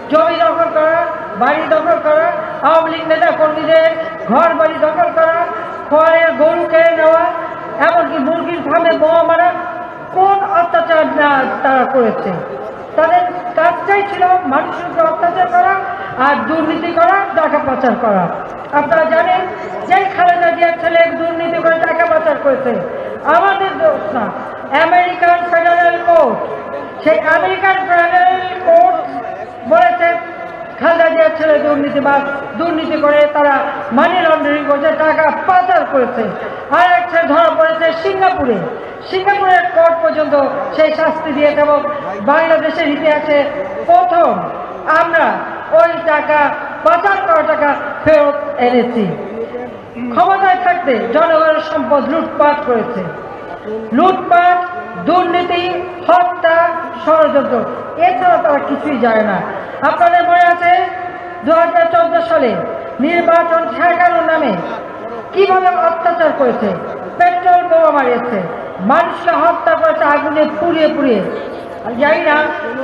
জমি দখল করা, বাড়ি দখল করা, আওয়ামী লীগ নেতা কর্মীদের ঘর বাড়ি দখল করা, খড়ের গরু কেড়ে নেওয়া, এমনকি মুরগির ফার্মে বোমা মারা, কোন অত্যাচার না তারা করেছে? তাদের কাজটাই ছিল মানুষের উপর অত্যাচার করা আর দুর্নীতি করা, টাকা পাচার করা। আপনারা জানেন যে খালেদা জিয়ার ছেলে দুর্নীতি করে টাকা পাচার করেছে, আমাদের দোষ না, আমেরিকান ফেডারেল কোর্ট। সেই আমেরিকান ফেডারেল কোর্ট বলেছে খালেদা জিয়ার ছেলে দুর্নীতিবাদ, দুর্নীতি করে তারা মানি লন্ডারিং করেছে, টাকা পাচার করেছে। আর এক ছেলে ধরা পড়েছে সিঙ্গাপুরে, সিঙ্গাপুরের কোর্ট পর্যন্ত সেই শাস্তি দিয়েছে এবং বাংলাদেশের ইতিহাসে প্রথম আমরা ওই টাকা পাচার করা টাকা ফেরত এনেছি। ক্ষমতায় থাকতে জনগণের সম্পদ লুটপাট করেছে, লুটপাট, দুর্নীতি, হত্যা, ষড়যন্ত্র, এছাড়া তারা কিছুই জানে না। আপনাদের মনে আছে 2014 সালে নির্বাচন ঠেকানোর নামে কিভাবে অত্যাচার করেছে, পেট্রোল বোমা মারিয়েছে, মানুষকে হত্যা করেছে আগুনে পুড়িয়ে পুড়িয়ে। জানি না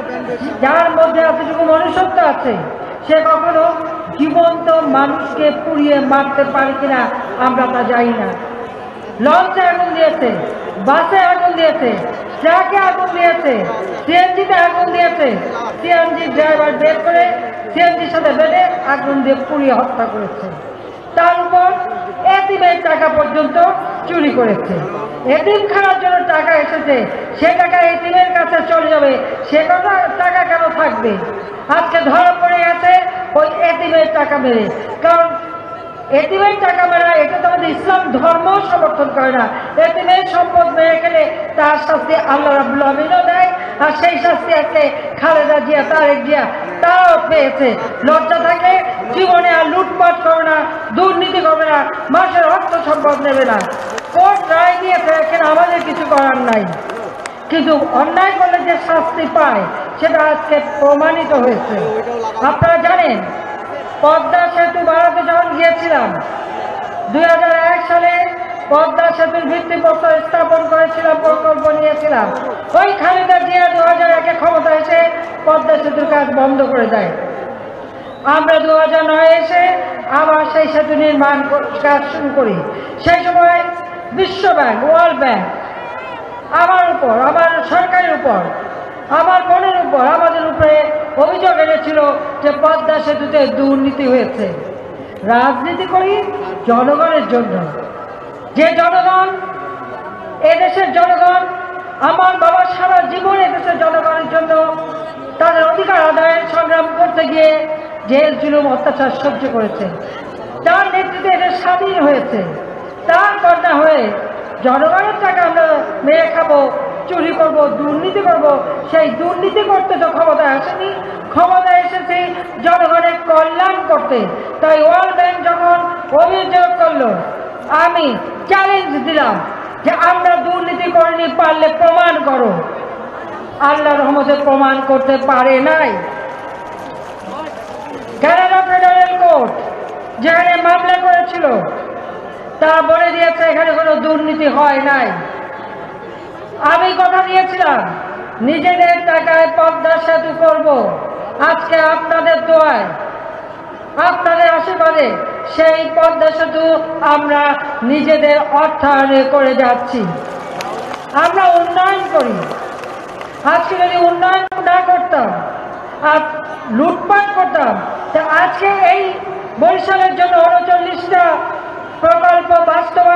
যার মধ্যে এতটুকু মনুষ্যত্ব আছে সে কখনো জীবন্ত মানুষকে পুড়িয়ে মারতে পারে কিনা আমরা তা জানি না। লঞ্চে আগুন দিয়েছে, বাসে আগুন দিয়েছে, ট্রাকে আগুন দিয়েছে, সিএনজিতে আগুন দিয়েছে, সিএনজি ড্রাইভার বের করে সিএনজির সাথে বেঁধে আগুন দিয়ে পুড়িয়ে হত্যা করেছে। তার উপর এতিমের টাকা পর্যন্ত চুরি করেছে। এতিমখানার জন্য টাকা এসেছে, সে টাকা এতিমের কাছে চলে যাবে, সে কথা টাকা কেন থাকবে? আজকে ধরা পড়ে গেছে ওই এতিমের টাকা মেরে। কারণ এতিমের টাকা মেরা এটা তো আমাদের ইসলাম ধর্ম সমর্থন করে না। এতিমের সম্পদ মেরে গেলে তার শাস্তি আল্লাহ রাব্বুল আমিনও দেয়, আর সেই শাস্তি আজকে খালেদা জিয়া, তারেক জিয়া তারাও পেয়েছে। লজ্জা থাকে জীবনে আর লুটপাট করবে না, দুর্নীতি করবে না, মানুষের অর্থ সম্পদ নেবে না। কোর্ট রায় দিয়েছে, এখানে আমাদের কিছু করার নাই, কিন্তু অন্যায় করলে যে শাস্তি পায় সেটা আজকে প্রমাণিত হয়েছে। আপনারা জানেন পদ্মা সেতু বানাতে যখন গিয়েছিলাম 2001 সালে পদ্মা সেতুর ভিত্তিপ্রস্তর স্থাপন করেছিলাম, প্রকল্প নিয়েছিলাম। ওই খালেদা জিয়া 2001-এ ক্ষমতা এসে পদ্মা সেতুর কাজ বন্ধ করে দেয়। আমরা 2009 এসে আবার সেই সেতু নির্মাণ কাজ শুরু করি। সেই সময় বিশ্ব ব্যাংক, ওয়ার্ল্ড ব্যাংক আমার উপর, আমার সরকারের উপর, আমার বোনের উপর, আমাদের উপরে অভিযোগ এনেছিল যে পদ্মা সেতুতে দুর্নীতি হয়েছে। রাজনীতি করি জনগণের জন্য, যে জনগণ, এদেশের জনগণ, আমার বাবা সারা জীবন এদেশের জনগণের জন্য তাদের অধিকার আদায়ের সংগ্রাম করতে গিয়ে জেল জুলুম অত্যাচার সহ্য করেছে। তার নেতৃত্বে এদের স্বাধীন হয়েছে। তার কন্যা হয়ে জনগণের টাকা আমরা মেরে খাবো, চুরি করব, দুর্নীতি করব, সেই দুর্নীতি করতে তো ক্ষমতায় আসেনি, ক্ষমতায় এসেছে জনগণের কল্যাণ করতে। তাই ওয়ার্ল্ড ব্যাংক যখন অভিযোগ করলো, আমি চ্যালেঞ্জ দিলাম যে আমরা দুর্নীতি করিনি, পারলে প্রমাণ করো। আল্লাহর রহমতে প্রমাণ করতে পারে নাই। কানাডা ফেডারেল কোর্ট যেখানে মামলা করেছিল তারা বলে দিয়েছে এখানে কোনো দুর্নীতি হয় নাই। আমি কথা দিয়েছিলাম নিজেদের টাকায় পদ্মা সেতু করব। আজকে আপনাদের দোয়ায়, আপনাদের আশীর্বাদে সেই পদ্মা সেতু আমরা নিজেদের অর্থায়নে করে যাচ্ছি। আমরা উন্নয়ন করি। আজকে যদি উন্নয়ন না করতাম আর লুটপাট করতাম, তা আজকে এই বরিশালের জন্য 39টা প্রকল্প বাস্তবায়ন